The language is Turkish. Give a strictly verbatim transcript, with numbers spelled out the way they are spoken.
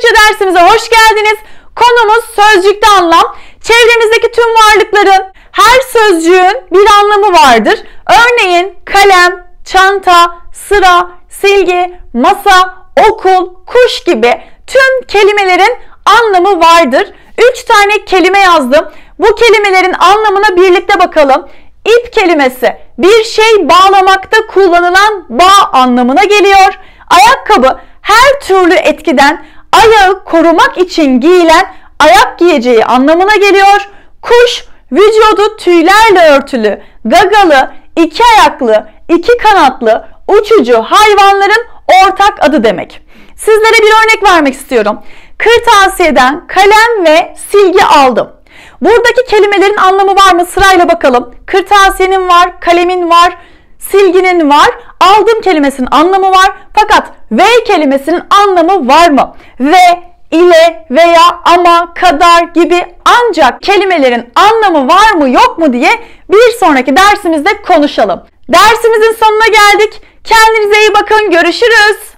Türkçe dersimize hoş geldiniz. Konumuz sözcükte anlam. Çevremizdeki tüm varlıkların her sözcüğün bir anlamı vardır. Örneğin kalem, çanta, sıra, silgi, masa, okul, kuş gibi tüm kelimelerin anlamı vardır. Üç tane kelime yazdım. Bu kelimelerin anlamına birlikte bakalım. İp kelimesi bir şey bağlamakta kullanılan bağ anlamına geliyor. Ayakkabı her türlü etkiden ayağı korumak için giyilen ayak giyeceği anlamına geliyor. Kuş vücudu tüylerle örtülü, gagalı, iki ayaklı, iki kanatlı, uçucu hayvanların ortak adı demek. Sizlere bir örnek vermek istiyorum. Kırtasiye'den kalem ve silgi aldım. Buradaki kelimelerin anlamı var mı? Sırayla bakalım. Kırtasiyenin var, kalemin var, silginin var. Aldım kelimesinin anlamı var. Fakat ve kelimesinin anlamı var mı? Ve, ile, veya, ama, kadar gibi ancak kelimelerin anlamı var mı yok mu diye bir sonraki dersimizde konuşalım. Dersimizin sonuna geldik. Kendinize iyi bakın. Görüşürüz.